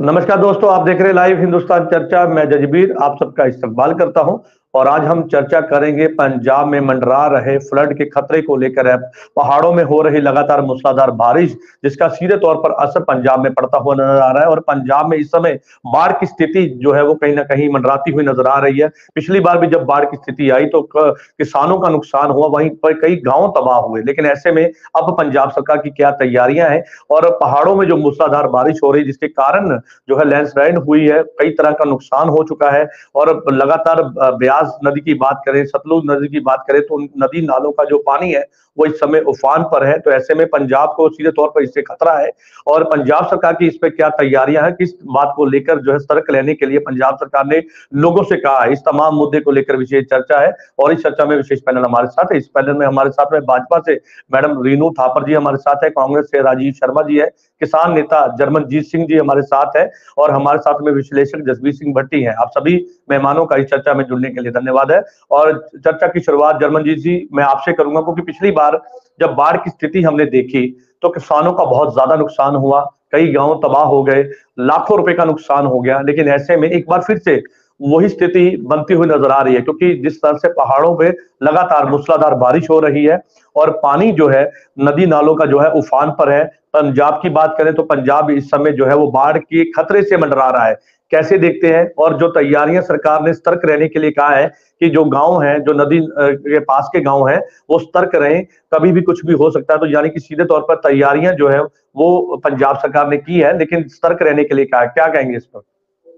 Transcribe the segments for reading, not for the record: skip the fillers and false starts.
नमस्कार दोस्तों, आप देख रहे हैं लाइव हिंदुस्तान चर्चा। मैं जजबीर आप सबका इस्तकबाल करता हूं और आज हम चर्चा करेंगे पंजाब में मंडरा रहे फ्लड के खतरे को लेकर है। पहाड़ों में हो रही लगातार मूसलाधार बारिश जिसका सीधे तौर पर असर पंजाब में पड़ता हुआ नजर आ रहा है और पंजाब में इस समय बाढ़ की स्थिति जो है वो कहीं ना कहीं मंडराती हुई नजर आ रही है। पिछली बार भी जब बाढ़ की स्थिति आई तो किसानों का नुकसान हुआ, वहीं पर कई गांव तबाह हुए। लेकिन ऐसे में अब पंजाब सरकार की क्या तैयारियां हैं और पहाड़ों में जो मूसलाधार बारिश हो रही जिसके कारण जो है लैंडस्लाइड हुई है, कई तरह का नुकसान हो चुका है और लगातार ब्यास नदी की बात करें, सतलुज नदी की बात करें तो नदी नालों का जो पानी है वो इस समय उफान पर है। तो ऐसे में पंजाब को सीधे तौर पर इससे खतरा है और पंजाब सरकार की इस पे क्या तैयारियां हैं, किस बात को लेकर जो है सतर्क रहने के लिए पंजाब सरकार ने लोगों से कहा है, इस तमाम मुद्दे को लेकर विशेष चर्चा है। और इस चर्चा में विशेष पैनल हमारे साथ है। इस पैनल में हमारे साथ में भाजपा से मैडम रीनू थापर जी हमारे साथ है, कांग्रेस से राजीव शर्मा जी है, किसान नेता जर्मनजीत सिंह जी हमारे साथ है और हमारे साथ में विश्लेषक जसवीर सिंह भट्टी हैं। आप सभी मेहमानों का इस चर्चा में जुड़ने के लिए धन्यवाद है। और चर्चा की शुरुआत जर्मनजीत जी मैं आपसे करूंगा, क्योंकि पिछली बार जब बाढ़ की स्थिति हमने देखी तो किसानों का बहुत ज्यादा नुकसान हुआ, कई गांव तबाह हो गए, लाखों रुपए का नुकसान हो गया। लेकिन ऐसे में एक बार फिर से वही स्थिति बनती हुई नजर आ रही है, क्योंकि जिस तरह से पहाड़ों पे लगातार मूसलाधार बारिश हो रही है और पानी जो है नदी नालों का जो है उफान पर है। पंजाब की बात करें तो पंजाब इस समय जो है वो बाढ़ के खतरे से मंडरा रहा है। कैसे देखते हैं और जो तैयारियां सरकार ने सतर्क रहने के लिए कहा है कि जो गांव हैं, जो नदी के पास के गांव हैं वो सतर्क रहें, कभी भी कुछ भी हो सकता है। तो यानी कि सीधे तौर पर तैयारियां जो है वो पंजाब सरकार ने की है, लेकिन सतर्क रहने के लिए कहा है। क्या कहेंगे इस पर?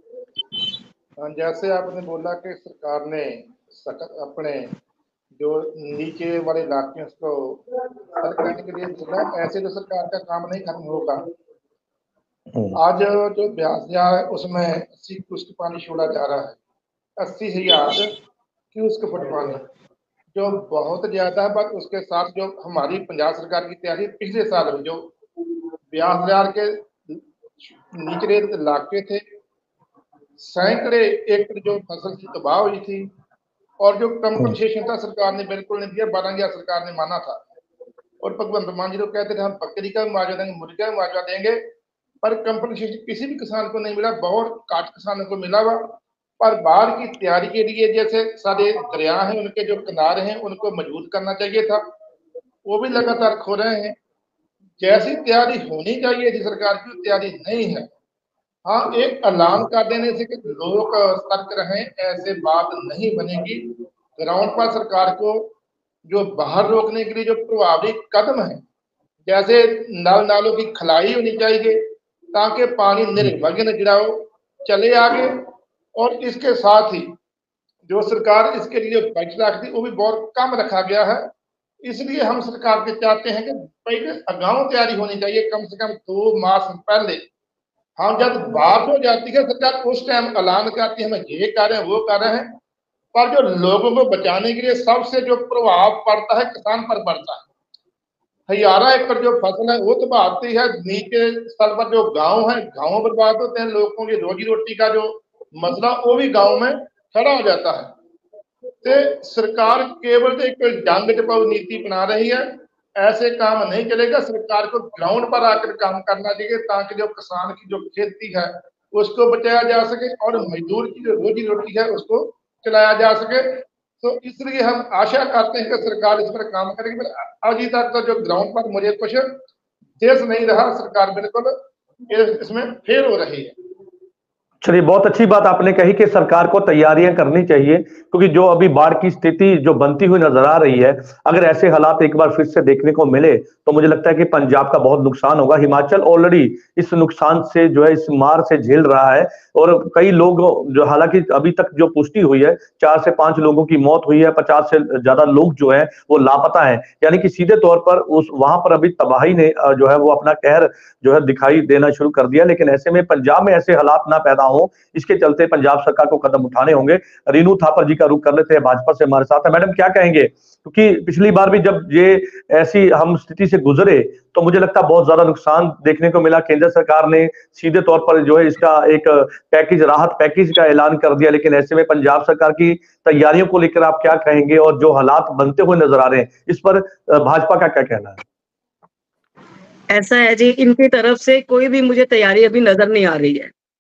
जैसे आपने बोला कि सरकार ने अपने जो नीचे वाले इलाके हैं उसको सतर्क रहने के लिए बोला, ऐसे तो सरकार का काम नहीं खत्म होगा। आज जो ब्यास है उसमें 80 क्यूसेक पानी छोड़ा जा रहा है, 80,000 क्यूसेक फुट पानी, जो बहुत ज्यादा है। बट उसके साथ जो हमारी पंजाब सरकार की तैयारी पिछले साल में जो ब्यास के निचले इलाके थे, सैकड़े एकड़ जो फसल की तबाह हुई थी और जो कंपनसेशन था सरकार ने बिल्कुल नहीं दिया। 12,000 सरकार ने माना था और भगवंत मान जी लोग कहते थे हम बकरी का मुआवजा देंगे, मुर्गी का मुआवजा देंगे, पर कंपनसेशन किसी भी किसान को नहीं मिला। बहुत काट किसानों को मिला हुआ, पर बाढ़ की तैयारी के लिए जैसे सारे दरिया हैं उनके जो किनारे हैं उनको मजबूत करना चाहिए था, वो भी लगातार खो रहे हैं। जैसी तैयारी होनी चाहिए थी सरकार की तैयारी नहीं है। हाँ, एक ऐलान कर देने से कि लोग सतर्क रहें, ऐसे बात नहीं बनेगी। ग्राउंड पर सरकार को जो बाहर रोकने के लिए जो प्रभावी कदम है, जैसे नल नालों की खलाई होनी चाहिए ताकि पानी निर्भर न गिराओ, चले आगे। और इसके साथ ही जो सरकार इसके लिए बजट रखती वो भी बहुत कम रखा गया है। इसलिए हम सरकार के चाहते हैं कि पहले अगाऊ तैयारी होनी चाहिए, कम से कम 2 मास पहले। हाँ, जब बात हो जाती है सरकार उस टाइम ऐलान करती है हम ये कर रहे हैं वो कर रहे हैं, पर जो लोगों को बचाने के लिए सबसे जो प्रभाव पड़ता है किसान पर पड़ता है। 1000 एकड़ जो फसल है वो तबाह होती है, नीचे स्तर पर जो गांव है गांव बर्बाद होते हैं, लोगों की रोजी रोटी का जो मसला वो भी गांव में खड़ा हो जाता है। तो सरकार केवल एक जंग टपाऊ नीति बना रही है, ऐसे काम नहीं चलेगा। सरकार को ग्राउंड पर आकर काम करना चाहिए ताकि जो किसान की जो खेती है उसको बचाया जा सके और मजदूर की जो रोजी रोटी है उसको चलाया जा सके। तो इसलिए हम आशा करते हैं कि सरकार इस पर काम करेगी। अभी तक तो जो ग्राउंड पर मुझे कुछ देश नहीं रहा, सरकार बिल्कुल इसमें फेल हो रही है। चलिए, बहुत अच्छी बात आपने कही कि सरकार को तैयारियां करनी चाहिए, क्योंकि जो अभी बाढ़ की स्थिति जो बनती हुई नजर आ रही है, अगर ऐसे हालात एक बार फिर से देखने को मिले तो मुझे लगता है कि पंजाब का बहुत नुकसान होगा। हिमाचल ऑलरेडी इस नुकसान से जो है इस मार से झेल रहा है और कई लोग जो, हालांकि अभी तक जो पुष्टि हुई है 4 से 5 लोगों की मौत हुई है, 50 से ज्यादा लोग जो है वो लापता है। यानी कि सीधे तौर पर उस वहां पर अभी तबाही ने जो है वो अपना कहर जो है दिखाई देना शुरू कर दिया। लेकिन ऐसे में पंजाब में ऐसे हालात ना पैदा हो, इसके चलते पंजाब सरकार को कदम उठाने होंगे। रीनू थापर जी का रुख कर लेते हैं, भाजपा से हमारे साथ है। मैडम क्या कहेंगे, क्योंकि पिछली बार भी जब ये ऐसी हम स्थिति से गुजरे तो मुझे लगता है बहुत ज्यादा नुकसान देखने को मिला। केंद्र सरकार ने सीधे तौर पर जो है इसका एक पैकेज, राहत पैकेज का ऐलान कर दिया। लेकिन ऐसे में पंजाब सरकार की तैयारियों को लेकर आप क्या कहेंगे और जो हालात बनते हुए नजर आ रहे हैं इस पर भाजपा का क्या कहना है? ऐसा है जी, इनकी तरफ से कोई भी मुझे तैयारी अभी नजर नहीं आ रही है।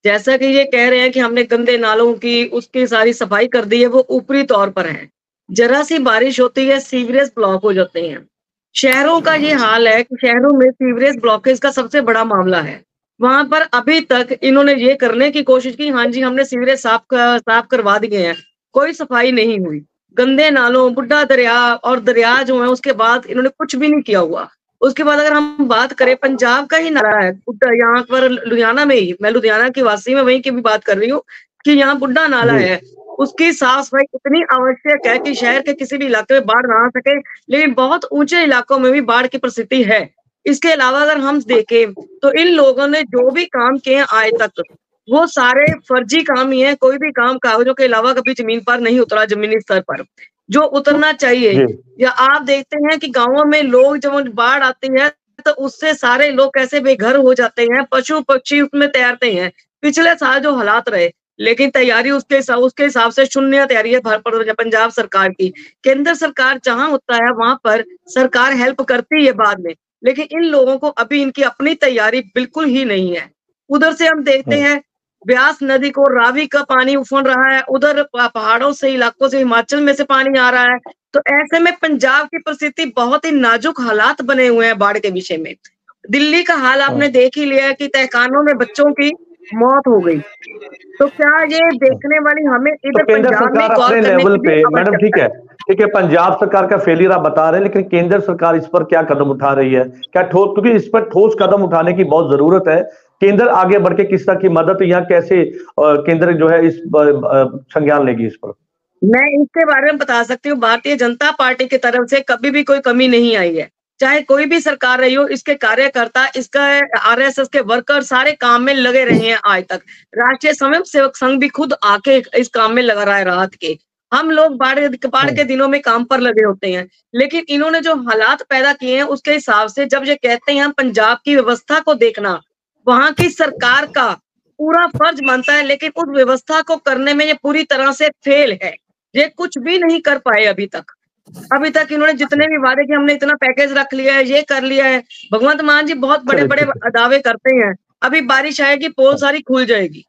जैसा कि ये कह रहे हैं कि हमने गंदे नालों की उसकी सारी सफाई कर दी है, वो ऊपरी तौर पर है। जरा सी बारिश होती है, सीवरेज ब्लॉक हो जाते हैं। शहरों का ये हाल है कि शहरों में सीवरेज ब्लॉकेज का सबसे बड़ा मामला है। वहां पर अभी तक इन्होंने ये करने की कोशिश की, हाँ जी हमने सीवरेज साफ करवा दिए हैं, कोई सफाई नहीं हुई। गंदे नालों, बुड्ढा दरिया और दरिया जो है उसके बाद इन्होंने कुछ भी नहीं किया हुआ। उसके बाद अगर हम बात करें, पंजाब का ही नारा है यहाँ पर लुधियाना में ही, मैं लुधियाना की वासी में वहीं की भी बात कर रही हूँ कि यहाँ बुड्ढा नाला जी है, उसकी साफ सफाई इतनी आवश्यक है कि शहर के किसी भी इलाके में बाढ़ ना आ सके, लेकिन बहुत ऊंचे इलाकों में भी बाढ़ की परिस्थिति है। इसके अलावा अगर हम देखें तो इन लोगों ने जो भी काम किए हैं आज तक, वो सारे फर्जी काम ही है। कोई भी काम कागजों के अलावा कभी जमीन पर नहीं उतरा, जमीनी स्तर पर जो उतरना चाहिए। जी या आप देखते हैं कि गांवों में लोग जब बाढ़ आती है तो उससे सारे लोग कैसे बेघर हो जाते हैं, पशु पक्षी उसमें तैरते हैं। पिछले साल जो हालात रहे, लेकिन तैयारी उसके हिसाब से शून्य तैयारी है पंजाब सरकार की। केंद्र सरकार जहां होता है वहां पर सरकार हेल्प करती है बाद में, लेकिन इन लोगों को अभी इनकी अपनी तैयारी बिल्कुल ही नहीं है। उधर से हम देखते हैं ब्यास नदी को रावी का पानी उफन रहा है, उधर पहाड़ों से इलाकों से हिमाचल में से पानी आ रहा है। तो ऐसे में पंजाब की परिस्थिति बहुत ही नाजुक हालात बने हुए हैं बाढ़ के विषय में। दिल्ली का हाल आपने देख ही लिया है कि तहखानों में बच्चों की मौत हो गई। तो क्या ये देखने वाली हमें तो इधर केंद्र पंजाब में सरकार गौर अपने करने लेवल की भी पे, मैडम आवश्यकता है। ठीक है, पंजाब सरकार का फेलियर आप बता रहे हैं, लेकिन केंद्र सरकार इस पर क्या कदम उठा रही है? क्या ठोस, क्योंकि इस पर ठोस कदम उठाने की बहुत जरूरत है। केंद्र आगे बढ़ के किस तरह की मदद या कैसे केंद्र जो है इस संज्ञान लेगी इस पर? मैं इसके बारे में बता सकती हूँ, भारतीय जनता पार्टी की तरफ से कभी भी कोई कमी नहीं आई है। चाहे कोई भी सरकार रही हो, इसके कार्यकर्ता, इसका आरएसएस के वर्कर सारे काम में लगे रहे हैं आज तक। राष्ट्रीय स्वयं सेवक संघ भी खुद आके इस काम में लगा रहा है राहत के। हम लोग बाढ़ के दिनों में काम पर लगे होते हैं, लेकिन इन्होंने जो हालात पैदा किए हैं उसके हिसाब से जब ये कहते हैं हम पंजाब की व्यवस्था को देखना, वहां की सरकार का पूरा फर्ज बनता है, लेकिन उस व्यवस्था को करने में ये पूरी तरह से फेल है। ये कुछ भी नहीं कर पाए अभी तक। अभी तक इन्होंने जितने भी वादे किए, हमने इतना पैकेज रख लिया है, ये कर लिया है। भगवंत मान जी बहुत बड़े चलिए बड़े ठीक है, दावे करते हैं, अभी बारिश आएगी पोल सारी खुल जाएगी।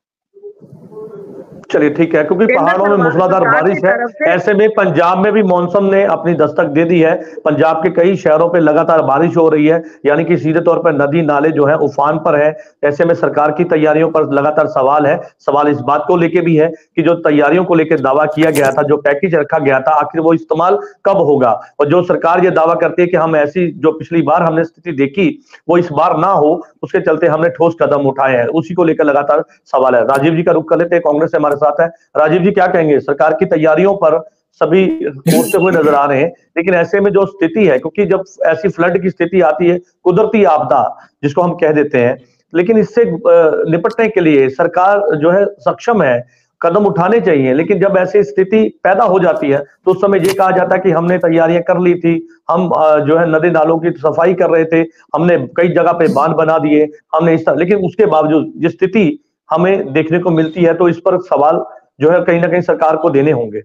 चलिए ठीक है, क्योंकि पहाड़ों में मूसलाधार बारिश है, ऐसे में पंजाब में भी मॉनसून ने अपनी दस्तक दे दी है। पंजाब के कई शहरों पे लगातार बारिश हो रही है, यानी कि सीधे तौर पर नदी नाले जो है उफान पर है। ऐसे में सरकार की तैयारियों पर लगातार सवाल है। सवाल इस बात को लेके भी है कि जो तैयारियों को लेकर दावा किया गया था, जो पैकेज रखा गया था, आखिर वो इस्तेमाल कब होगा? और जो सरकार ये दावा करती है कि हम ऐसी जो पिछली बार हमने स्थिति देखी वो इस बार ना हो, उसके चलते हमने ठोस कदम उठाए हैं, उसी को लेकर लगातार सवाल है। राजीव जी का रुख कर लेते हैं, कांग्रेस से हमारे साथ है। राजीव जी क्या कहेंगे? सरकार की तैयारियों पर सभी कोसते हुए नजर आ रहे हैं, लेकिन ऐसे में जो स्थिति है, क्योंकि जब ऐसी फ्लड की स्थिति आती है, कुदरती आपदा जिसको हम कह देते हैं, लेकिन इससे निपटने के लिए सरकार जो है सक्षम है, कदम उठाने चाहिए। लेकिन जब ऐसी स्थिति पैदा हो जाती है तो उस समय ये कहा जाता है कि हमने तैयारियां कर ली थी, हम जो है नदी नालों की सफाई कर रहे थे, हमने कई जगह पे बांध बना दिए, हमने इस तरह, लेकिन उसके बावजूद जिस स्थिति हमें देखने को मिलती है, तो इस पर सवाल जो है कहीं ना कहीं सरकार को देने होंगे।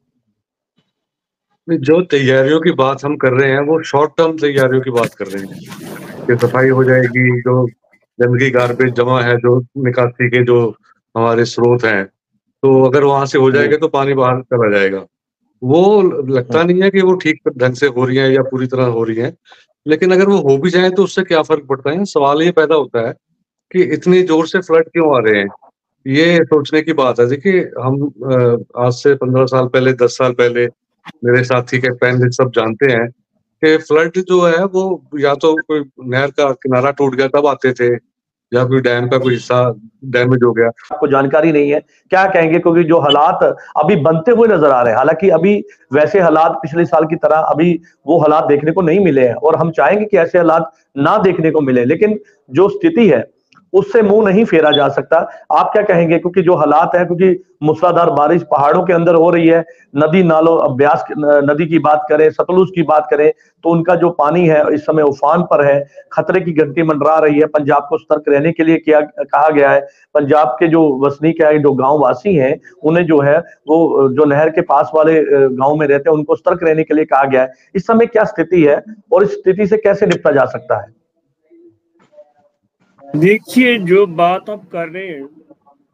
जो तैयारियों की बात हम कर रहे हैं वो शॉर्ट टर्म तैयारियों की बात कर रहे हैं कि सफाई हो जाएगी, जो गंदगी गार्बेज जमा है, जो निकासी के जो हमारे स्रोत हैं, तो अगर वहां से हो जाएगा तो पानी बाहर चला जाएगा। वो लगता नहीं है कि वो ठीक ढंग से हो रही है या पूरी तरह हो रही है, लेकिन अगर वो हो भी जाए तो उससे क्या फर्क पड़ता है? सवाल ये पैदा होता है कि इतनी जोर से फ्लड क्यों आ रहे हैं। ये सोचने की बात है। देखिए, हम आज से 15 साल पहले, 10 साल पहले, मेरे साथी के पहले सब जानते हैं कि फ्लड जो है वो या तो कोई नहर का किनारा टूट गया तब आते थे, या कोई डैम का कोई हिस्सा डैमेज हो गया। आपको जानकारी नहीं है, क्या कहेंगे? क्योंकि जो हालात अभी बनते हुए नजर आ रहे हैं, हालांकि अभी वैसे हालात पिछले साल की तरह अभी वो हालात देखने को नहीं मिले हैं, और हम चाहेंगे कि ऐसे हालात ना देखने को मिले, लेकिन जो स्थिति है उससे मुंह नहीं फेरा जा सकता। आप क्या कहेंगे? क्योंकि जो हालात है, क्योंकि मूसलाधार बारिश पहाड़ों के अंदर हो रही है, नदी नालों, ब्यास नदी की बात करें, सतलुज की बात करें, तो उनका जो पानी है इस समय उफान पर है, खतरे की घंटी मंडरा रही है। पंजाब को सतर्क रहने के लिए क्या कहा गया है? पंजाब के जो वसनीक है, जो गांव वासी हैं, उन्हें जो है वो जो नहर के पास वाले गांव में रहते हैं उनको सतर्क रहने के लिए कहा गया है। इस समय क्या स्थिति है और इस स्थिति से कैसे निपटा जा सकता है? देखिए, जो बात आप कर रहे हैं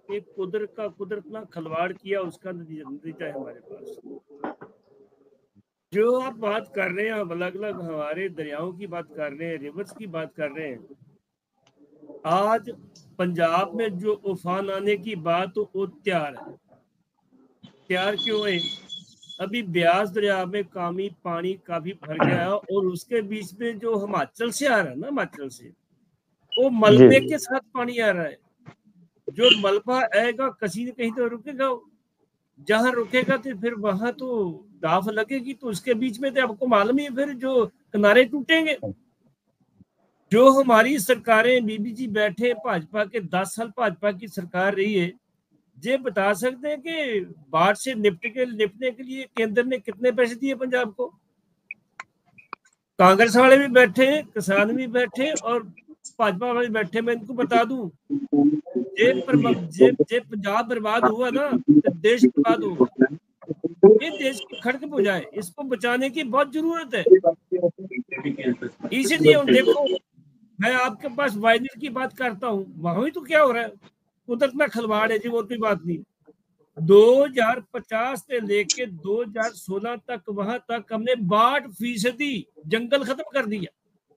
एक कुदरत ना खिलवाड़ किया, उसका नतीजा है हमारे पास। जो आप बात कर रहे हैं, अलग अलग हमारे दरियाओं की बात कर रहे हैं, रिवर्स की बात कर रहे हैं। आज पंजाब में जो उफान आने की बात, तो वो तैयार क्यों है? अभी ब्यास दरिया में कामी पानी काफी भर गया है, और उसके बीच में जो हिमाचल से आ रहा है ना, हिमाचल से वो मलबे के साथ पानी आ रहा है। जो मलबा आएगा कहीं न कहीं तो रुकेगा, जहां रुकेगा तो फिर वहां तो दाफ लगेगी, तो उसके बीच में तो आपको मालूम ही है फिर जो किनारे टूटेंगे। जो हमारी सरकारें बीबीजी बैठे, भाजपा के 10 साल भाजपा की सरकार रही है, ये बता सकते हैं कि बाढ़ से निपटने के लिए केंद्र ने कितने पैसे दिए पंजाब को? कांग्रेस वाले भी बैठे, किसान भी बैठे और भाजपा वाले बैठे। मैं इनको बता दूं, जे पंजाब बर्बाद हुआ ना तो देश बर्बाद होगा। ये देश की खड़क बुझाए, इसको बचाने की बहुत जरूरत है। इसीलिए देखो, मैं आपके पास वायदे की बात करता हूँ, वहां भी तो क्या हो रहा है, कुदरत में खिलवाड़ है जी, और कोई बात नहीं। 2050 से लेके 2016 तक वहां तक हमने 62% जंगल खत्म कर दिया।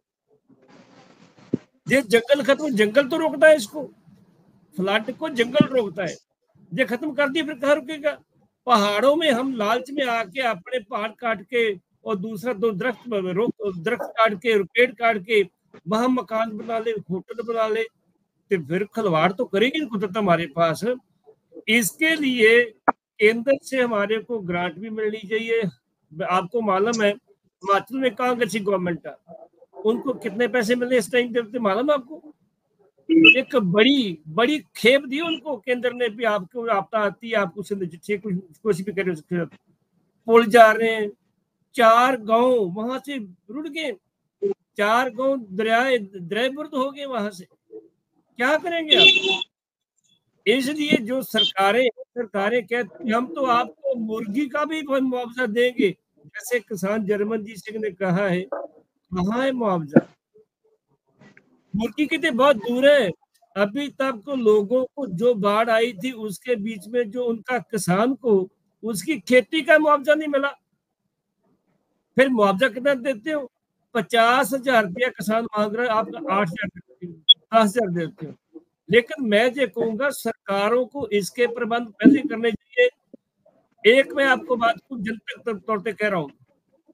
ये जंगल खत्म, जंगल तो रोकता है इसको, फ्लड को जंगल रोकता है। ये खत्म कर दिया, फिर कहाँ रुकेगा? पहाड़ों में हम लालच में आके अपने पहाड़ काट के और दूसरा दरख्त काट के, पेड़ काट के वहां मकान बना ले, होटल बना ले, तो फिर खिलवाड़ तो करेगी कुदरत हमारे पास। इसके लिए केंद्र से हमारे को ग्रांट भी मिलनी चाहिए। आपको मालूम है हिमाचल में कांग्रेसी गवर्नमेंट है, उनको कितने पैसे मिले इस टाइम देते मालूम है आपको? एक बड़ी खेप दी उनको केंद्र ने भी, आपको आपदा आती है, आपको कुछ भी करे, पुल जा रहे हैं, 4 गांव वहां से रुड़ गए, 4 गांव दरियाबुर्द हो गए, वहां से क्या करेंगे आप? इसलिए जो सरकारें कहती हैं हम तो आपको मुर्गी का भी मुआवजा देंगे, जैसे किसान जर्मनजीत सिंह ने कहा है, कहाँ है मुआवजा? मुर्गी की तो बहुत दूर है। अभी तक तो लोगों को जो बाढ़ आई थी उसके बीच में जो उनका किसान को उसकी खेती का मुआवजा नहीं मिला। फिर मुआवजा कितना देते हो? 50,000 रुपया किसान मांग रहा है, आप 8,000 10,000 देते हो। लेकिन मैं ये कहूंगा सरकारों को इसके प्रबंध पहले करने चाहिए। एक मैं आपको बात को जनतक तौर पे कह रहा हूँ,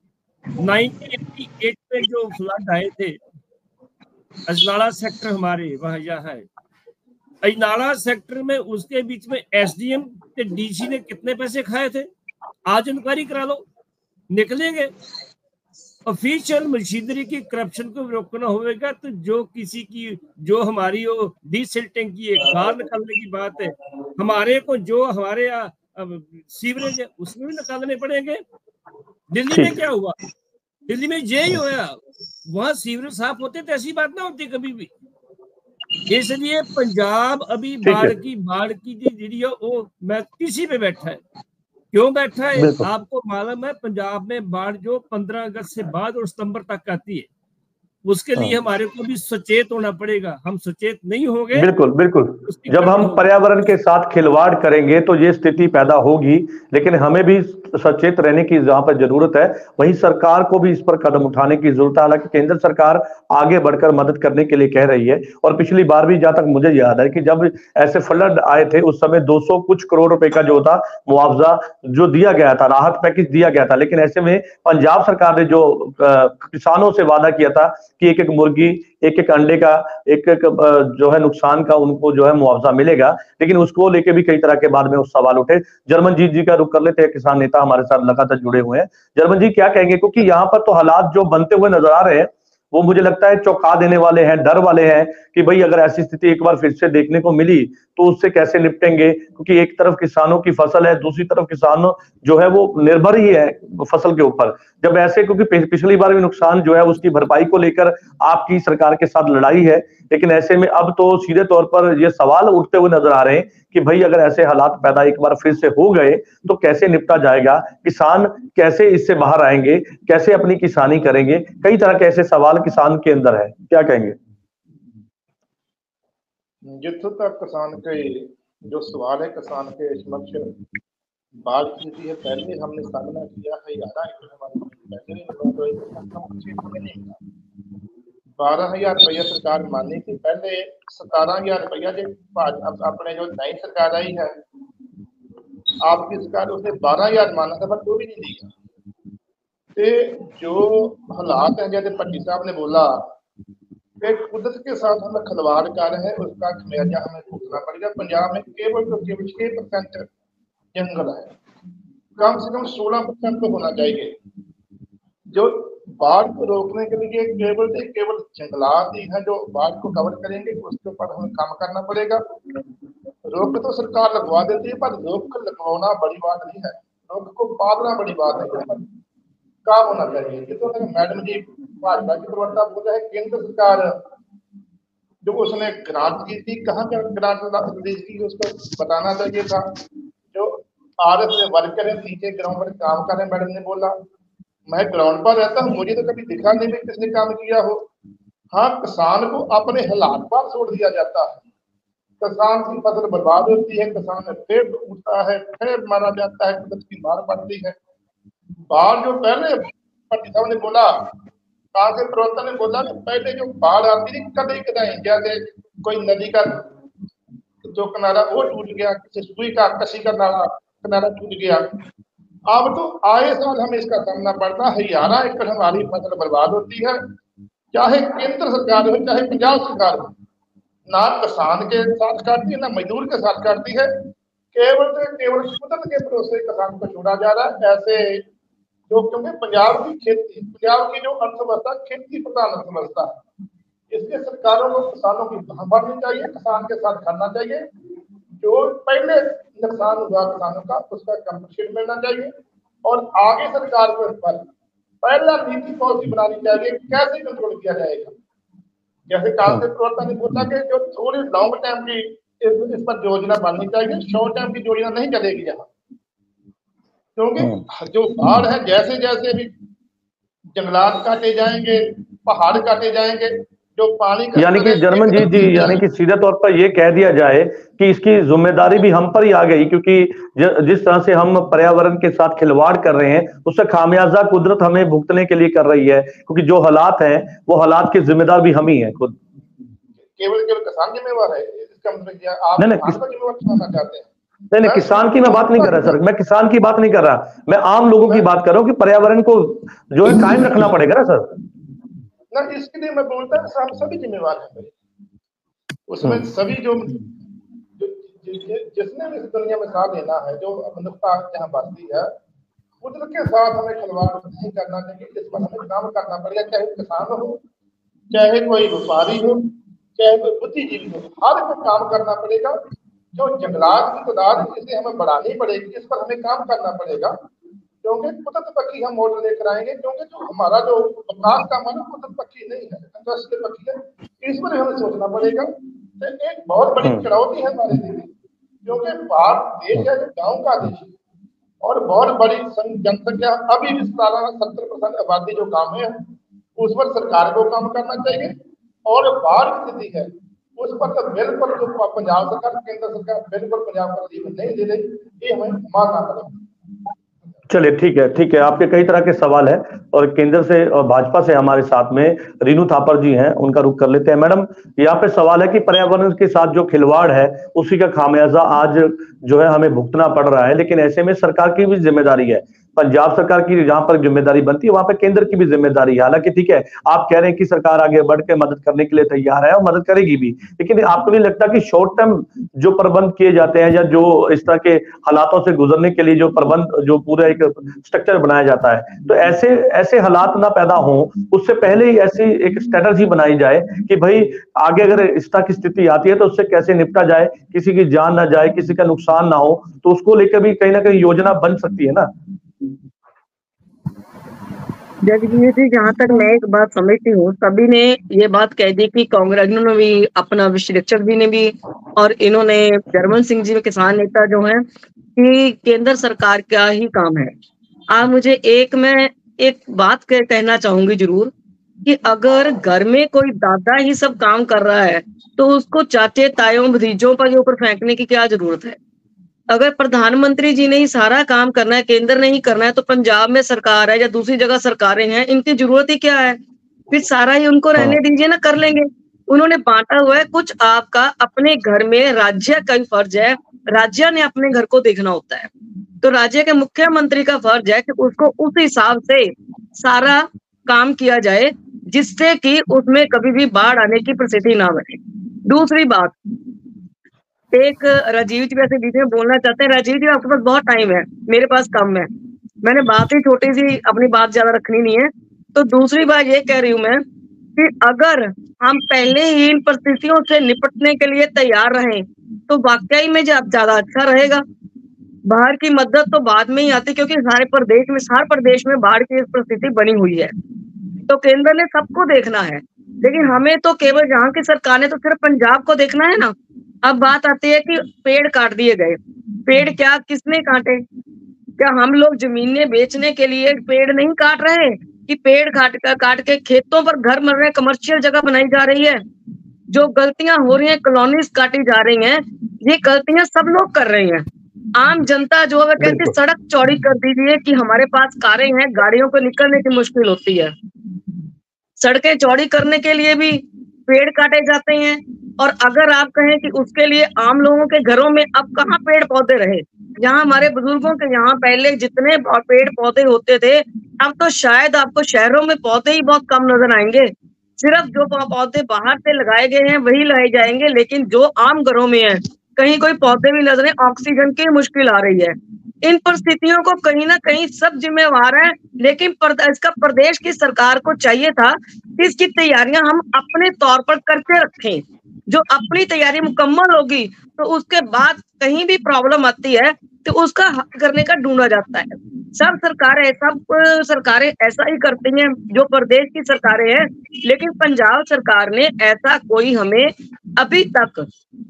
1988 में जो फ्लड आए थे, अजनाला सेक्टर हमारे वहां यहाँ है, अजनाला सेक्टर में उसके बीच में एसडीएम के डीसी ने कितने पैसे खाए थे? आज इंक्वायरी करा लो, निकलेंगे। ऑफिशियल मशीनरी की करप्शन को रोकना होगा, तो जो हमारी वो डीसिल्टिंग की एक कार निकालने की बात है, हमारे को जो हमारे सीवरेज है उसमें भी निकालने पड़ेंगे। दिल्ली में क्या हुआ? दिल्ली में यही होया, वहां सीवरेज साफ होते तो ऐसी बात ना होती कभी भी। इसलिए पंजाब अभी बाढ़ की जी वो मैं किसी पे बैठा है, क्यों बैठा है? आपको मालूम है पंजाब में बाढ़ जो 15 अगस्त से बाद और सितंबर तक आती है, उसके लिए हमारे को भी सचेत होना पड़ेगा। हम सचेत नहीं होंगे, बिल्कुल जब हम पर्यावरण के साथ खिलवाड़ करेंगे तो ये स्थिति पैदा होगी। लेकिन हमें भी सचेत रहने की जहां पर जरूरत है, वहीं सरकार को भी इस पर कदम उठाने की जरूरत है। हालांकि केंद्र सरकार आगे बढ़कर मदद करने के लिए कह रही है, और पिछली बार भी जहां तक मुझे याद है कि जब ऐसे फ्लड आए थे उस समय 200 कुछ करोड़ रुपए का जो था मुआवजा जो दिया गया था, राहत पैकेज दिया गया था। लेकिन ऐसे में पंजाब सरकार ने जो किसानों से वादा किया था कि एक मुर्गी, एक अंडे का, एक जो है नुकसान का उनको जो है मुआवजा मिलेगा, लेकिन उसको लेके भी कई तरह के बाद में उस सवाल उठे। जर्मनजीत जी का रुख कर लेते हैं, किसान नेता हमारे साथ लगातार जुड़े हुए हैं। जर्मन जी क्या कहेंगे, क्योंकि यहाँ पर तो हालात जो बनते हुए नजर आ रहे हैं वो मुझे लगता है चौंका देने वाले हैं, डर वाले हैं कि भाई अगर ऐसी स्थिति एक बार फिर से देखने को मिली तो उससे कैसे निपटेंगे? क्योंकि एक तरफ किसानों की फसल है, दूसरी तरफ किसान जो है वो निर्भर ही है फसल के ऊपर। जब ऐसे, क्योंकि पिछली बार भी नुकसान जो है उसकी भरपाई को लेकर आपकी सरकार के साथ लड़ाई है, लेकिन ऐसे में अब तो सीधे तौर पर ये सवाल उठते हुए नजर आ रहे हैं कि भाई अगर ऐसे हालात पैदा एक बार फिर से हो गए तो कैसे निपटा जाएगा? किसान कैसे इससे बाहर आएंगे? कैसे अपनी किसानी करेंगे? कई तरह के ऐसे सवाल किसान के अंदर है, क्या कहेंगे? जिथों तक किसान के जो सवाल है किसान के समक्ष बाढ़ की स्थिति है, पहले हमने सामना किया है 11 एकड़ हमारे पहले क्षेत्र में नहीं था। 12,000 रुपया सरकार मानी थी पहले, 17,000 रुपया जो अपने जो नई सरकार आई है आपकी सरकार, उसने 12,000 माना था पर वो भी नहीं दिया। तो जो हालात हैं जैसे भट्टी साहब ने बोला कि कुदरत के साथ हमें खिलवाड़ कर रहे हैं, उसका खमियाजा हमें भुगतना पड़ेगा। पंजाब में केवल 6% जंगल है, कम से कम 16% तो होना चाहिए। जो बाढ़ को रोकने के लिए केवल जंगलात ही हैं जो बाढ़ को कवर करेंगे, उसके ऊपर हमें काम करना पड़ेगा। रोक तो सरकार लगवा देती है पर रोक लगवाना बड़ी बात नहीं है, रोक को पालना बड़ी बात है, काम होना चाहिए। ये तो मैडम जी भाजपा की प्रवक्ता बोल रहे हैं, केंद्र सरकार जो उसने ग्रांट की थी, कहाँ का ग्रांट रिलीज की उसको बताना चाहिए था। जो आरएस वर्कर है नीचे ग्राउंड पर काम कर रहे हैं, मैडम ने बोला मैं ग्राउंड पर रहता हूँ, मुझे तो कभी दिखा नहीं भी किसने काम किया हो। हाँ, किसान को अपने हालात पर छोड़ दिया जाता है, किसान की फसल बर्बाद होती है, किसान फिर उठता है, फिर मारा जाता है, कुदरत की मार पड़ती है। बाढ़ जो पहले भट्टी साहब ने बोला, कांग्रेस प्रवक्ता ने बोला कि पहले जो बाढ़ आती थी कभी कदाई, जैसे कोई नदी का जो किनारा वो टूट गया, किसी सुई का कसी का किनारा टूट गया। अब तो आए साल हमें इसका सामना पड़ता है, 11 एकड़ हमारी फसल बर्बाद होती है, चाहे केंद्र सरकार हो चाहे पंजाब सरकार हो, ना किसान के साथ काटती है ना मजदूर के साथ काटती है, केवल कुदरत के भरोसे किसान को छोड़ा जा रहा है। ऐसे जो क्योंकि पंजाब की जो अर्थव्यवस्था खेती प्रधान अर्थव्यवस्था है, इसलिए सरकारों को किसानों की भरनी चाहिए, किसान के साथ खड़ना चाहिए। जो पहले नुकसान हुआ किसानों का उसका कंपनसेशन मिलना चाहिए, और आगे सरकार को इस पर पहला नीति पॉलिसी बनानी चाहिए, कैसे कंट्रोल किया जाएगा। जैसे कांग्रेस प्रवक्ता ने बोला कि जो थोड़ी लॉन्ग टाइम की इस पर योजना बननी चाहिए, शॉर्ट टाइम की योजना नहीं चलेगी यहाँ, क्योंकि जो बाढ़ है जैसे जैसे भी जंगलात काटे जाएंगे, पहाड़ काटे जाएंगे, जो पानी यानी कि जर्मन जी यानी कि सीधे तौर पर ये कह दिया जाए कि इसकी जिम्मेदारी भी हम पर ही आ गई, क्योंकि जिस तरह से हम पर्यावरण के साथ खिलवाड़ कर रहे हैं उससे खामियाजा कुदरत हमें भुगतने के लिए कर रही है, क्योंकि जो हालात हैं वो हालात के जिम्मेदार भी हम ही हैं खुद। केवल किसान जिम्मेवार है इसका मतलब आप जिम्मेवार बनाना चाहते हैं? नहीं, किसान की मैं बात नहीं कर रहा सर, मैं किसान की बात नहीं कर रहा, मैं आम लोगों की बात कर रहा हूँ कि पर्यावरण को जो है कायम रखना पड़ेगा ना सर। ना इसके लिए मैं बोलता हूँ हम सभी जिम्मेवार हैं, उसमें सभी जो जिसने भी इस दुनिया में साथ लेना है, जो मनुष्यता यहाँ बढ़ती है, कुदरत के साथ हमें खिलवाड़ नहीं करना चाहिए, इस पर हमें काम करना पड़ेगा। चाहे किसान हो, चाहे कोई व्यापारी हो, चाहे कोई बुद्धिजीवी हो, हर को काम करना पड़ेगा। जो जंगलात की तादाद इसे हमें बढ़ानी पड़ेगी, इस पर हमें काम करना पड़ेगा, क्योंकि कुदरत पक्षी हम मॉडल लेकर आएंगे, क्योंकि जो हमारा जो विकास का मन कुदरत पक्षी नहीं है, अंतरराष्ट्रीय पक्षी है, इस पर हमें सोचना पड़ेगा। तो एक बहुत बड़ी चुनौती है हमारे लिए, क्योंकि भारत देश है जो गाँव का देश है, और बहुत बड़ी जनसंख्या अभी भी 70% आबादी जो काम है उस पर सरकार को काम करना चाहिए। और बाढ़ की स्थिति है उस पर तो बिल्कुल जो पंजाब सरकार केंद्र सरकार बिल्कुल पंजाब पर नहीं दे रही, ये हमें मानना पड़ेगा। चलिए ठीक है, आपके कई तरह के सवाल है और केंद्र से और भाजपा से हमारे साथ में रीनू थापर जी हैं, उनका रुख कर लेते हैं। मैडम, यहाँ पे सवाल है कि पर्यावरण के साथ जो खिलवाड़ है उसी का खामियाजा आज जो है हमें भुगतना पड़ रहा है, लेकिन ऐसे में सरकार की भी जिम्मेदारी है, पंजाब सरकार की जहां पर जिम्मेदारी बनती है वहां पर केंद्र की भी जिम्मेदारी है। हालांकि ठीक है, आप कह रहे हैं कि सरकार आगे बढ़ के मदद करने के लिए तैयार है और मदद करेगी भी, लेकिन आपको नहीं लगता कि शॉर्ट टर्म जो प्रबंध किए जाते हैं या जो इस तरह के हालातों से गुजरने के लिए जो प्रबंध जो पूरा एक स्ट्रक्चर बनाया जाता है, तो ऐसे हालात ना पैदा हो उससे पहले ही ऐसी एक स्ट्रेटजी बनाई जाए कि भाई आगे अगर इस तरह की स्थिति आती है तो उससे कैसे निपटा जाए, किसी की जान ना जाए, किसी का नुकसान ना हो, तो उसको लेकर भी कहीं ना कहीं योजना बन सकती है ना। जगजीत जी, जहाँ तक मैं एक बात समझती हूँ, सभी ने ये बात कह दी कि कांग्रेस ने भी, अपना विश्लेषक जी ने भी, और इन्होंने जर्मन सिंह जी किसान नेता जो हैं, कि केंद्र सरकार का ही काम है। आप मुझे मैं एक बात कहना चाहूंगी जरूर कि अगर घर में कोई दादा ही सब काम कर रहा है तो उसको चाचे तायों भतीजों पर ऊपर फेंकने की क्या जरूरत है। अगर प्रधानमंत्री जी ने ही सारा काम करना है, केंद्र ने ही करना है, तो पंजाब में सरकार है या दूसरी जगह सरकारें हैं, इनकी जरूरत ही क्या है। फिर सारा ही उनको रहने दीजिए ना, कर लेंगे। उन्होंने बांटा हुआ है, कुछ आपका अपने घर में राज्य का ही फर्ज है, राज्य ने अपने घर को देखना होता है। तो राज्य के मुख्यमंत्री का फर्ज है कि उसको उस हिसाब से सारा काम किया जाए जिससे कि उसमें कभी भी बाढ़ आने की परिस्थिति ना बने। दूसरी बात, एक राजीव जी वैसे बीच में बोलना चाहते हैं। राजीव जी, आपके पास बहुत टाइम है, मेरे पास कम है, मैंने बात ही छोटी सी, अपनी बात ज्यादा रखनी नहीं है। तो दूसरी बात ये कह रही हूँ मैं कि अगर हम पहले ही इन परिस्थितियों से निपटने के लिए तैयार रहें तो वाकई में ज्यादा अच्छा रहेगा। बाहर की मदद तो बाद में ही आती, क्योंकि हर प्रदेश में बाढ़ की परिस्थिति बनी हुई है। तो केंद्र ने सबको देखना है, लेकिन हमें तो केवल यहाँ की सरकार ने तो सिर्फ पंजाब को देखना है ना। अब बात आती है कि पेड़ काट दिए गए। पेड़ क्या, किसने काटे? क्या हम लोग जमीनें बेचने के लिए पेड़ नहीं काट रहे कि पेड़ काट के खेतों पर घर बन रहे, कमर्शियल जगह बनाई जा रही है। जो गलतियां हो रही हैं, कॉलोनीज काटी जा रही हैं, ये गलतियां सब लोग कर रहे हैं। आम जनता जो है कहती सड़क चौड़ी कर दीजिए कि हमारे पास कारें हैं, गाड़ियों को निकलने की मुश्किल होती है। सड़कें चौड़ी करने के लिए भी पेड़ काटे जाते हैं। और अगर आप कहें कि उसके लिए आम लोगों के घरों में अब कहाँ पेड़ पौधे रहे, जहाँ हमारे बुजुर्गों के यहाँ पहले जितने पेड़ पौधे होते थे, अब तो शायद आपको शहरों में पौधे ही बहुत कम नजर आएंगे। सिर्फ जो पौधे बाहर से लगाए गए हैं वही लगाए जाएंगे, लेकिन जो आम घरों में है कहीं कोई पौधे भी नजर, ऑक्सीजन की मुश्किल आ रही है। इन परिस्थितियों को कहीं ना कहीं सब जिम्मेवार है, लेकिन इसका प्रदेश की सरकार को चाहिए था कि इसकी तैयारियां हम अपने तौर पर करके रखें। जो अपनी तैयारी मुकम्मल होगी तो उसके बाद कहीं भी प्रॉब्लम आती है तो उसका हल करने का ढूंढा जाता है। सब सरकारें ऐसा ही करती हैं, जो प्रदेश की सरकारें हैं। लेकिन पंजाब सरकार ने ऐसा कोई हमें अभी तक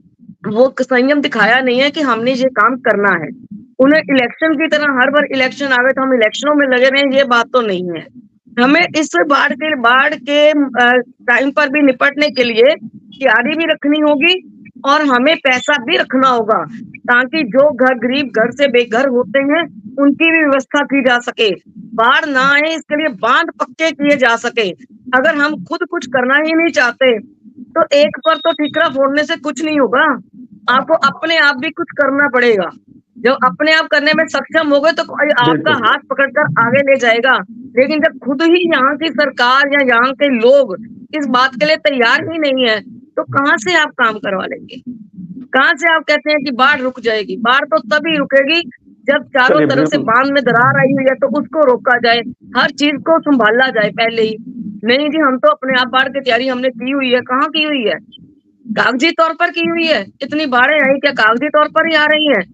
वो संयम दिखाया नहीं है कि हमने ये काम करना है। उन्हें इलेक्शन की तरह हर बार इलेक्शन आवे तो हम इलेक्शनों में लगे रहे, ये बात तो नहीं है। हमें इस बाढ़ के टाइम पर भी निपटने के लिए तैयारी भी रखनी होगी और हमें पैसा भी रखना होगा, ताकि जो गरीब घर से बेघर होते हैं उनकी भी व्यवस्था की जा सके, बाढ़ ना आए इसके लिए बांध पक्के किए जा सके। अगर हम खुद कुछ करना ही नहीं चाहते तो एक पर तो ठीकरा फोड़ने से कुछ नहीं होगा, आपको अपने आप भी कुछ करना पड़ेगा। जब अपने आप करने में सक्षम हो गए तो कोई आपका हाथ पकड़कर आगे ले जाएगा। लेकिन जब खुद ही यहाँ की सरकार या यहाँ के लोग इस बात के लिए तैयार ही नहीं है तो कहाँ से आप काम करवा लेंगे? कहाँ से आप कहते हैं कि बाढ़ रुक जाएगी? बाढ़ तो तभी रुकेगी जब चारों तरफ से बांध में दरार आई हुई है तो उसको रोका जाए, हर चीज को संभाला जाए पहले ही। नहीं जी, हम तो अपने आप बाढ़ की तैयारी हमने की हुई है। कहाँ की हुई है? कागजी तौर पर की हुई है। इतनी बाढ़ें आई क्या कागजी तौर पर ही आ रही है?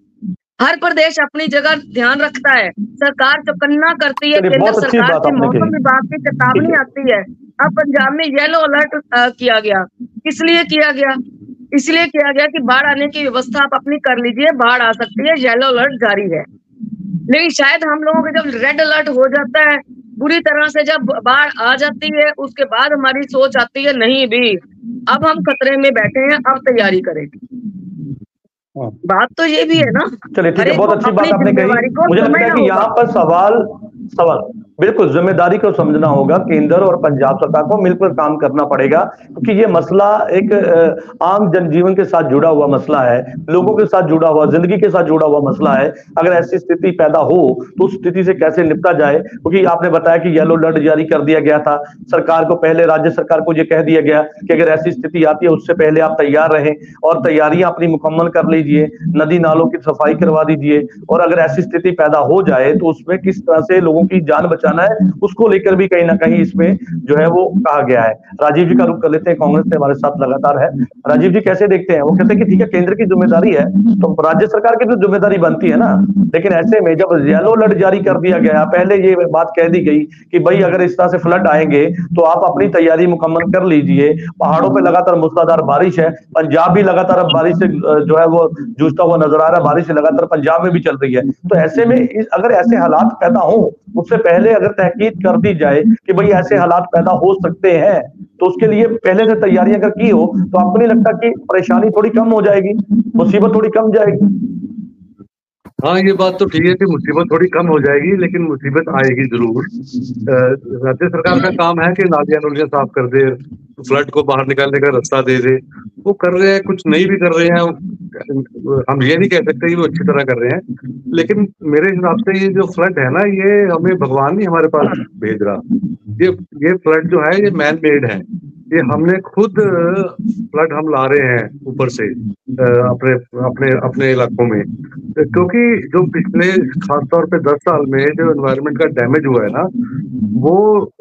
हर प्रदेश अपनी जगह ध्यान रखता है, सरकार चौकन्ना करती है, केंद्र सरकार की मौसम विभाग की चेतावनी आती है। अब पंजाब में येलो अलर्ट किया गया, किस लिए किया गया? इसलिए किया गया कि बाढ़ आने की व्यवस्था आप अपनी कर लीजिए, बाढ़ आ सकती है, येलो अलर्ट जारी है। लेकिन शायद हम लोगों के जब रेड अलर्ट हो जाता है, बुरी तरह से जब बाढ़ आ जाती है, उसके बाद हमारी सोच आती है नहीं भी अब हम खतरे में बैठे हैं, अब तैयारी करें। बात तो ये भी है ना। चलिए ठीक है, बहुत अच्छी बात आपने कही। मुझे लगता है कि यहाँ पर सवाल बिल्कुल जिम्मेदारी को समझना होगा, केंद्र और पंजाब सरकार को मिलकर काम करना पड़ेगा, क्योंकि ये मसला एक आम जनजीवन के साथ जुड़ा हुआ मसला है, लोगों के साथ जुड़ा हुआ, जिंदगी के साथ जुड़ा हुआ मसला है। अगर ऐसी स्थिति पैदा हो तो उस स्थिति से कैसे निपटा जाए, क्योंकि आपने बताया कि येलो अलर्ट जारी कर दिया गया था सरकार को, पहले राज्य सरकार को यह कह दिया गया कि अगर ऐसी स्थिति आती है उससे पहले आप तैयार रहें और तैयारियां अपनी मुकम्मल कर लीजिए, नदी नालों की सफाई करवा दीजिए, और अगर ऐसी स्थिति पैदा हो जाए तो उसमें किस तरह से लोगों की जान बचाना है उसको लेकर भी कहीं ना कहीं इसमें जो है वो कहा गया है। राजीव जी का रुख कर लेते हैं, कांग्रेस से हमारे साथ लगातार है। राजीव जी कैसे देखते हैं? वो कहते हैं कि ठीक है केंद्र की जिम्मेदारी है तो राज्य सरकार की तो जिम्मेदारी बनती है ना, लेकिन ऐसे में जब येलो अलर्ट जारी कर दिया गया, पहले ये बात कह दी गई कि भाई अगर इस तरह से फ्लड आएंगे तो आप अपनी तैयारी मुकम्मल कर लीजिए, पहाड़ों पे लगातार मूसलाधार बारिश है, पंजाब भी लगातार अब बारिश से जो है वो जूझता हुआ नजर आ रहा है, बारिश लगातार पंजाब में भी चल रही है। तो ऐसे में अगर ऐसे हालात पैदा हो उससे पहले अगर तहकीक कर दी जाए कि भाई ऐसे हालात पैदा हो सकते हैं, तो उसके लिए पहले से तैयारी अगर की हो, तो आपको नहीं लगता कि परेशानी थोड़ी कम हो जाएगी, मुसीबत थोड़ी कम जाएगी? हाँ, ये बात तो ठीक है कि मुसीबत थोड़ी कम हो जाएगी, लेकिन मुसीबत आएगी जरूर। राज्य सरकार का काम है कि नालियां नुलियां साफ कर दे, फ्लड को बाहर निकालने का रास्ता दे दे। वो कर रहे हैं, कुछ नहीं भी कर रहे हैं, हम ये नहीं कह सकते कि वो अच्छी तरह कर रहे हैं। लेकिन मेरे हिसाब से ये जो फ्लड है ना, ये हमें भगवान नहीं हमारे पास भेज रहा। ये फ्लड जो है ये मैन मेड है। ये हमने खुद फ्लड हम ला रहे हैं ऊपर से अपने अपने अपने इलाकों में, क्योंकि जो पिछले खासतौर पे 10 साल में जो एनवायरनमेंट का डैमेज हुआ है ना, वो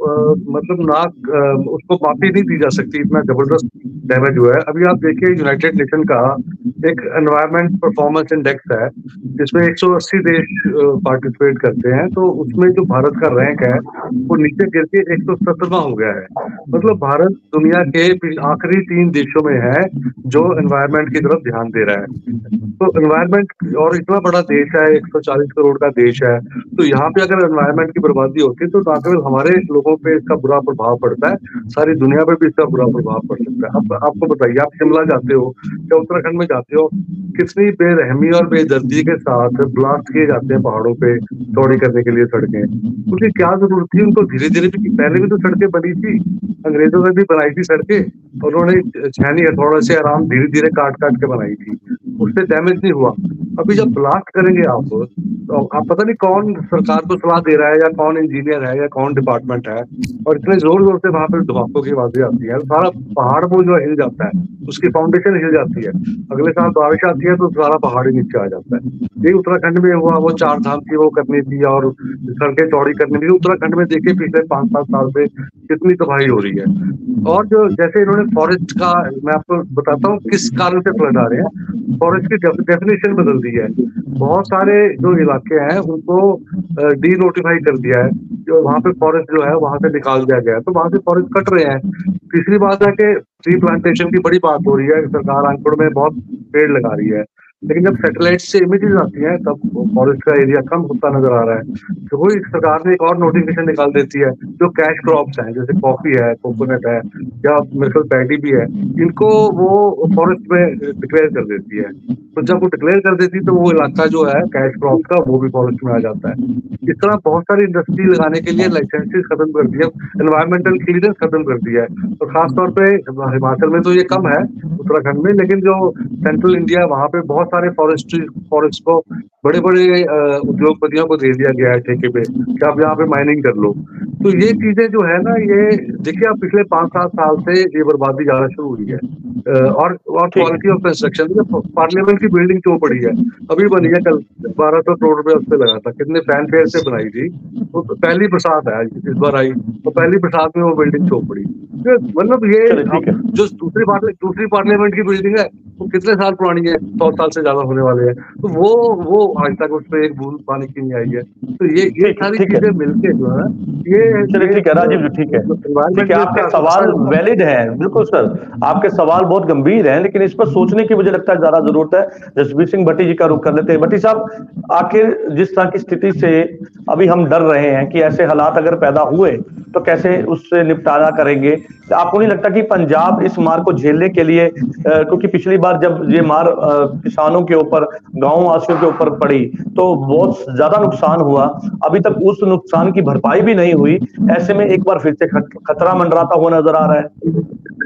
मतलब उसको माफी नहीं दी जा सकती, इतना जबरदस्त डैमेज हुआ है। अभी आप देखिए यूनाइटेड नेशन का एक एनवायरनमेंट परफॉर्मेंस इंडेक्स है जिसमें 180 देश पार्टिसिपेट करते हैं, तो उसमें जो भारत का रैंक है वो नीचे गिर के 170वां हो गया है। मतलब भारत दुनिया के आखिरी 3 देशों में है जो एनवायरनमेंट की तरफ ध्यान दे रहा है। तो एनवायरनमेंट, और इतना बड़ा देश है, 140 करोड़ का देश है, तो यहाँ पे अगर एनवायरनमेंट की बर्बादी होती है तो ना केवल हमारे लोगों पे इसका बुरा प्रभाव पड़ता है, सारी दुनिया पे भी इसका बुरा प्रभाव पड़ सकता है। अब आपको बताइए, आप शिमला जाते हो या उत्तराखंड में जाते हो, कितनी बेरहमी और बेदर्दी के साथ ब्लास्ट किए जाते हैं पहाड़ों पे चौड़ी करने के लिए सड़कें। उनकी क्या जरूरत थी? उनको धीरे धीरे भी, पहले भी तो सड़कें बनी थी, अंग्रेजों ने भी बनाई थी सड़कें, और उन्होंने छेनी हथौड़े से आराम धीरे धीरे काट काट के बनाई थी, उससे डैमेज नहीं हुआ। अभी जब ब्लास्ट करेंगे आप, तो आप पता नहीं कौन सरकार को सलाह दे रहा है, या कौन इंजीनियर है, या कौन डिपार्टमेंट है, और इतने जोर जोर से वहां पर धमाकों की आवाजें आती है, सारा पहाड़ वो जो हिल जाता है, उसकी फाउंडेशन हिल जाती है। अगले साल बारिश आती है तो सारा पहाड़ ही नीचे आ जाता है। ये उत्तराखंड में हुआ, वो 4 धाम की वो करनी थी और सड़कें चौड़ी करनी थी। उत्तराखंड में देखिए पिछले 5-7 साल से कितनी तबाही हो रही है। और जो जैसे इन्होंने फॉरेस्ट का, मैं आपको बताता हूँ किस कारण से फ्लड आ रहे हैं, फॉरेस्ट की डेफिनेशन बदल दी है। बहुत सारे जो इलाके हैं उनको डी नोटिफाई कर दिया है, जो वहां पे फॉरेस्ट जो है वहां से निकाल दिया गया है, तो वहां से फॉरेस्ट कट रहे हैं। तीसरी बात है कि ट्री प्लांटेशन की बड़ी बात हो रही है, सरकार आंकड़ों में बहुत पेड़ लगा रही है, लेकिन जब सैटेलाइट से इमेजेस आती हैं तब फॉरेस्ट का एरिया कम होता नजर आ रहा है। तो वही सरकार ने एक और नोटिफिकेशन निकाल देती है, जो कैश क्रॉप्स हैं जैसे कॉफी है, कोकोनट है, या मेरे पैडी भी है, इनको वो फॉरेस्ट में डिक्लेयर कर देती है। तो जब वो डिक्लेयर कर देती है तो वो इलाका जो है कैश क्रॉप्स का, वो भी फॉरेस्ट में आ जाता है। इस तरह बहुत सारी इंडस्ट्री लगाने के लिए लाइसेंसेस खत्म कर दिया, एनवायरमेंटल क्लियरेंस खत्म कर दिया है। और खासतौर पे हिमाचल में तो ये कम है, उत्तराखंड में, लेकिन जो सेंट्रल इंडिया है वहां पे बहुत सारे फॉरेस्ट को बड़े बड़े उद्योगपतियों को दे दिया गया है ठेके पे कि आप यहाँ पे माइनिंग कर लो। तो ये चीजें जो है ना, ये देखिए आप पिछले 5-7 साल से ये बर्बादी ज्यादा शुरू हुई है। और क्वालिटी ऑफ कंस्ट्रक्शन, पार्लियामेंट की बिल्डिंग क्यों पड़ी है, अभी बनी है, कल 1200 करोड़ रुपए उस पर लगा था, कितने फैन फेयर से बनाई थी। तो पहली बरसात है इस बार आई, तो पहली बरसात में वो बिल्डिंग चौक पड़ी। मतलब ये जो दूसरी पार्लियामेंट की बिल्डिंग है वो कितने साल पुरानी है, 100 साल से ज्यादा होने वाले हैं, तो वो आज तक उस पर एक बूंद पानी की नहीं आई है। तो ये सारी चीजें मिलके जो है, ये चलिए ठीक है राजीव जी, ठीक है, आपके सवाल वैलिड है, बिल्कुल सर, आपके सवाल बहुत गंभीर हैं, लेकिन इस पर सोचने की मुझे लगता है ज्यादा जरूरत है। जसबीर सिंह भट्टी जी का रुख कर लेते हैं। भट्टी साहब, आखिर जिस तरह की स्थिति से अभी हम डर रहे हैं कि ऐसे हालात अगर पैदा हुए तो कैसे उससे निपटारा करेंगे, तो आपको नहीं लगता कि पंजाब इस मार को झेलने के लिए, क्योंकि पिछली बार जब ये मार किसानों के ऊपर, गांव वासियों के ऊपर पड़ी तो बहुत ज्यादा नुकसान हुआ, अभी तक उस नुकसान की भरपाई भी नहीं हुई, ऐसे में एक बार फिर से खतरा मंडराता हुआ नजर आ रहा है?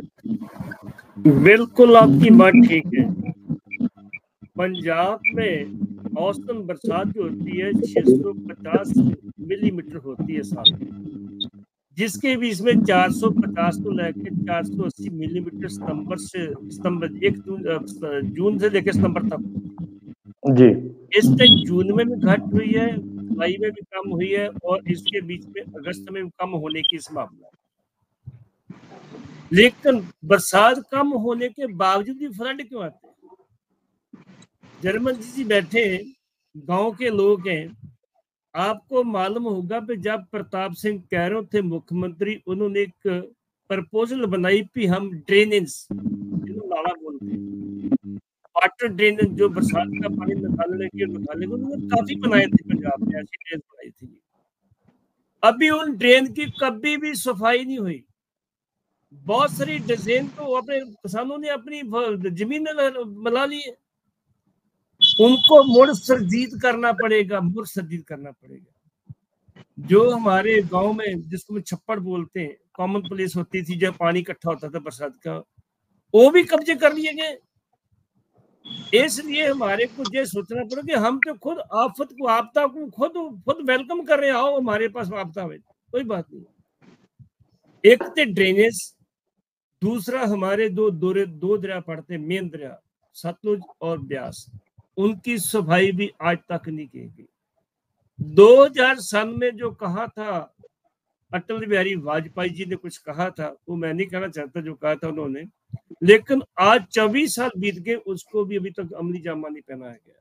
बिल्कुल आपकी बात ठीक है। पंजाब में औसतन बरसात जो होती है 650 मिलीमीटर होती है साल में, जिसके बीच में 450 को लेकर 480 मिलीमीटर जून से लेकर सितंबर तक जी। इस टाइम जून में भी घट हुई है, जुलाई में भी कम हुई है, और इसके बीच में अगस्त में भी कम होने की संभावना है। लेकिन बरसात कम होने के बावजूद भी फ्लड क्यों आते हैं? जर्मन जी बैठे गांव के लोग हैं, आपको मालूम होगा कि जब प्रताप सिंह कैरो थे मुख्यमंत्री, उन्होंने एक प्रपोजल बनाई कि हम ड्रेनेज, नाला बोलते हैं, वाटर ड्रेनेज, जो बरसात का पानी निकालने के, उन्होंने काफी बनाए थे पंजाब में, ऐसी ड्रेनेज बनाई थी। अभी उन ड्रेन की कभी भी सफाई नहीं हुई। बहुत सारी डिजाइन तो अपने किसानों ने अपनी जमीन मिला ली है, उनको मुड़ सरजीत करना पड़ेगा, मुड़ सरजीत करना पड़ेगा। जो हमारे गांव में जिसको छप्पड़ बोलते हैं, कॉमन प्लेस होती थी जब पानी इकट्ठा होता था बरसात का, वो भी कब्जे कर लिए गए। इसलिए हमारे को ये सोचना पड़ेगा कि हम तो खुद आफत को, आपदा को खुद वेलकम कर रहे हैं। आओ हमारे पास आपदा में, कोई बात नहीं। एक तो ड्रेनेज, दूसरा हमारे दो दरिया पड़ते, मेन दरिया सतलुज और ब्यास, उनकी सफाई भी आज तक नहीं की गई। 2000 में जो कहा था अटल बिहारी वाजपेयी जी ने, कुछ कहा था, वो मैं नहीं कहना चाहता जो कहा था उन्होंने, लेकिन आज 24 साल बीत गए, उसको भी अभी तक अमली जामा नहीं पहनाया गया।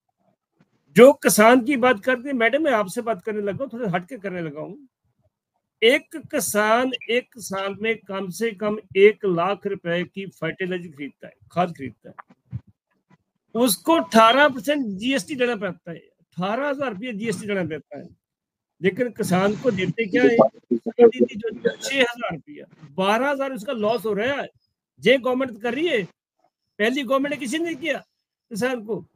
जो किसान की बात करते हैं, मैडम मैं आपसे बात करने लगा, थोड़ा हटके करने लगा हूं। एक किसान एक साल में कम से कम 1 लाख रुपए की फर्टिलाइजर खरीदता है, खाद खरीदता है, उसको 18% जीएसटी देना पड़ता है, 18,000 रुपये जीएसटी देना पड़ता है। लेकिन किसान को देते क्या है, जो 6,000 रुपया, 12,000 उसका लॉस हो रहा है। जे गवर्नमेंट कर रही है, पहली गवर्नमेंट ने किसी ने किया किसान को।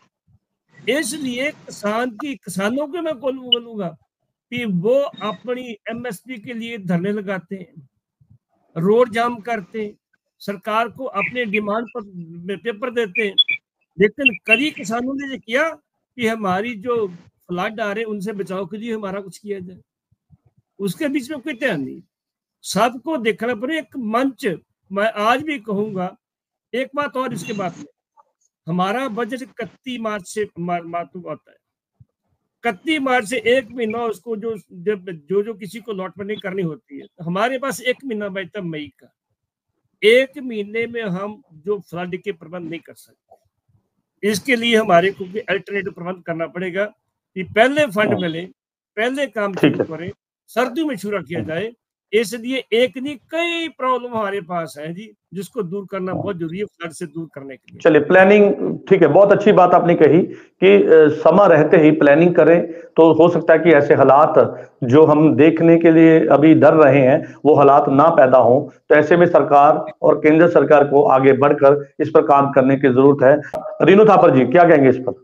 इसलिए किसानों को मैं बोलूंगा कि वो अपनी एमएसपी के लिए धरने लगाते हैं, रोड जाम करते हैं, सरकार को अपने डिमांड पर पेपर देते हैं, लेकिन कई किसानों ने ये किया कि हमारी जो फ्लड आ रहे उनसे बचाव के लिए हमारा कुछ किया जाए, उसके बीच में कोई ध्यान नहीं। सबको देखना पड़े एक मंच। मैं आज भी कहूंगा एक बात और, इसके बाद में हमारा बजट 31 मार्च से मातूब होता है। 31 मार्च से 1 महीना उसको जो किसी को लॉटमेंट करनी होती है, हमारे पास 1 महीना बचता मई का। 1 महीने में हम जो फ्लड के प्रबंध नहीं कर सकते, इसके लिए हमारे को अल्टरनेटिव प्रबंध करना पड़ेगा कि पहले फंड मिले, पहले काम शुरू करें, सर्दियों में शुरू किया जाए। इसलिए एक नहीं कई प्रॉब्लम हमारे पास है जी, जिसको दूर करना बहुत जरूरी है, फ्लड से दूर करने के लिए। चलिए प्लानिंग, ठीक है, बहुत अच्छी बात आपने कही कि समय रहते ही प्लानिंग करें, तो हो सकता है कि ऐसे हालात जो हम देखने के लिए अभी डर रहे हैं वो हालात ना पैदा हो। तो ऐसे में सरकार और केंद्र सरकार को आगे बढ़कर इस पर काम करने की जरूरत है। रीनू थापर जी क्या कहेंगे इस पर?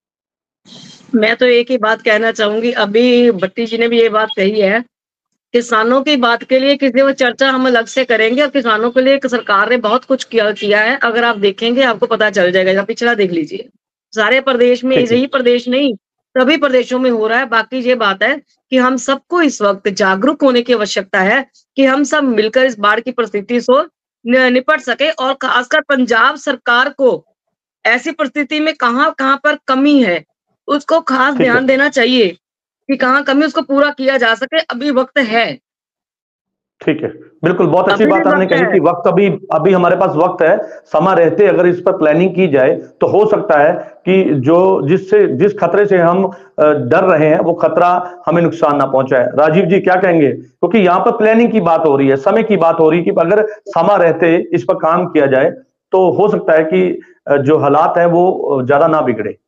मैं तो एक ही बात कहना चाहूंगी, अभी भट्टी जी ने भी ये बात कही है, किसानों की बात के लिए किसी वो चर्चा हम अलग से करेंगे। और किसानों के लिए सरकार ने बहुत कुछ किया है, अगर आप देखेंगे आपको पता चल जाएगा। पिछला देख लीजिए, सारे प्रदेश में, यही प्रदेश नहीं सभी प्रदेशों में हो रहा है। बाकी ये बात है कि हम सबको इस वक्त जागरूक होने की आवश्यकता है कि हम सब मिलकर इस बाढ़ की परिस्थिति से निपट सके। और खासकर पंजाब सरकार को ऐसी परिस्थिति में कहां पर कमी है उसको खास ध्यान देना चाहिए कि कहाँ कमी, उसको पूरा किया जा सके। अभी वक्त है। ठीक है, बिल्कुल, बहुत अच्छी बात आपने कही कि वक्त अभी हमारे पास वक्त है। समय रहते अगर इस पर प्लानिंग की जाए तो हो सकता है कि जिस खतरे से हम डर रहे हैं वो खतरा हमें नुकसान ना पहुंचाए। राजीव जी क्या कहेंगे? क्योंकि यहाँ पर प्लानिंग की बात हो रही है, समय की बात हो रही है कि अगर समय रहते इस पर काम किया जाए तो हो सकता है कि जो हालात है वो ज्यादा ना बिगड़े।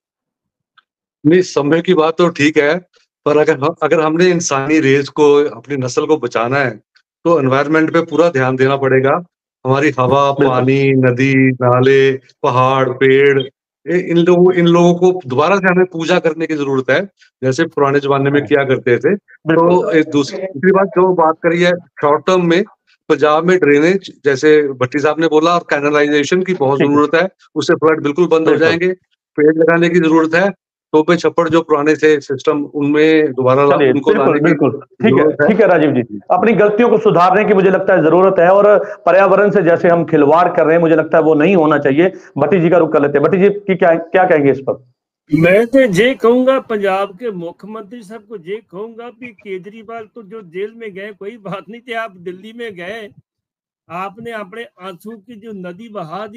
नहीं, समय की बात तो ठीक है, पर अगर हमने इंसानी रेस को, अपनी नस्ल को बचाना है तो एनवायरनमेंट पे पूरा ध्यान देना पड़ेगा। हमारी हवा, पानी, नदी, नाले, पहाड़, पेड़, इन लोगों को दोबारा से हमें पूजा करने की जरूरत है, जैसे पुराने जमाने में किया करते थे। तो दूसरी बात जो बात करी है शॉर्ट टर्म में, पंजाब में ड्रेनेज, जैसे भट्टी साहब ने बोला, और कैनलाइजेशन की बहुत जरूरत है, उससे फ्लड बिल्कुल बंद हो जाएंगे। पेड़ लगाने की जरूरत है, टोपे छप्पड़ जो पुराने थे सिस्टम, उनमें दोबारा उनको लाने की। बिल्कुल ठीक है राजीव जी, अपनी गलतियों को सुधारने की मुझे लगता है जरूरत है, और पर्यावरण से जैसे हम खिलवाड़ कर रहे हैं मुझे लगता है वो नहीं होना चाहिए। भट्टी जी का रुख कर लेते हैं। भट्टी जी की क्या कहेंगे इस पर? मैं तो ये कहूंगा, पंजाब के मुख्यमंत्री साहब को ये कहूंगा कि केजरीवाल तो जो जेल में गए कोई बात नहीं थी, आप दिल्ली में गए, आपने अपने आंसू की जो नदी बहा दी,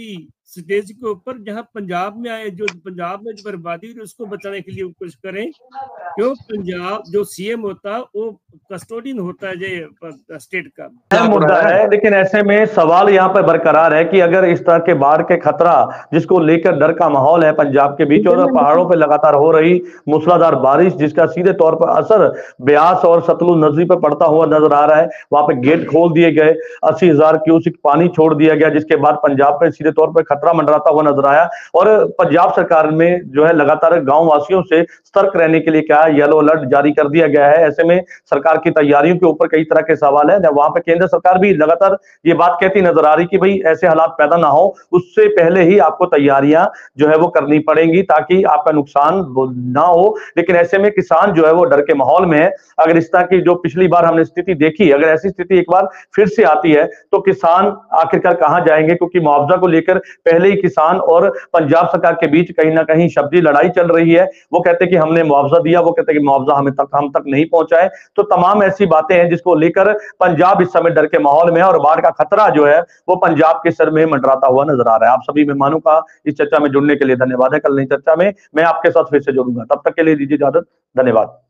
स्टेज के ऊपर, जहां पंजाब में आए, जो पंजाब में जो बर्बादी हुई उसको बचाने के लिए कुछ करें। क्यों पंजाब जो सीएम होता है वो कस्टोडियन होता है जो स्टेट का। अहम मुद्दा है, लेकिन ऐसे में सवाल यहाँ पर बरकरार है कि अगर इस तरह के बाढ़ के खतरा जिसको लेकर डर का माहौल है पंजाब के बीच, और पहाड़ों पर लगातार हो रही मूसलाधार बारिश जिसका सीधे तौर पर असर ब्यास और सतलुज नदी पर पड़ता हुआ नजर आ रहा है। वहां पे गेट खोल दिए गए, 80,000 क्यूसेक पानी छोड़ दिया गया, जिसके बाद पंजाब पे सीधे तौर पर खतरा मंडराता हुआ नजर आया। और पंजाब सरकार में जो है लगातार गांव वासियों से सतर्क रहने के लिए क्या है, येलो अलर्ट जारी कर दिया गया है। ऐसे में सरकार की तैयारियों के ऊपर कई तरह के सवाल है। वहां पर केंद्र सरकार भी लगातार ये बात कहती नजर आ रही कि भाई ऐसे हालात पैदा ना हो, उससे पहले ही आपको तैयारियां जो है वो करनी पड़ेंगी ताकि आपका नुकसान ना हो। लेकिन ऐसे में किसान जो है वो डर के माहौल में है। अगर इस तरह की जो पिछली बार हमने स्थिति देखी, अगर ऐसी स्थिति एक बार फिर से आती है तो किसान आखिरकार कहां जाएंगे, क्योंकि मुआवजा को लेकर पहले ही किसान और पंजाब सरकार के बीच कहीं ना कहीं शब्दी लड़ाई चल रही है। वो कहते हैं कि हमने मुआवजा दिया, वो कहते हैं कि मुआवजा हम तक नहीं पहुंचा है। तो तमाम ऐसी बातें हैं जिसको लेकर पंजाब इस समय डर के माहौल में है और बाढ़ का खतरा जो है वो पंजाब के सर में मंडराता हुआ नजर आ रहा है। आप सभी मेहमानों का इस चर्चा में जुड़ने के लिए धन्यवाद है। कल नई चर्चा में मैं आपके साथ फिर से जुड़ूंगा, तब तक के लिए दीजिए इजाजत। धन्यवाद।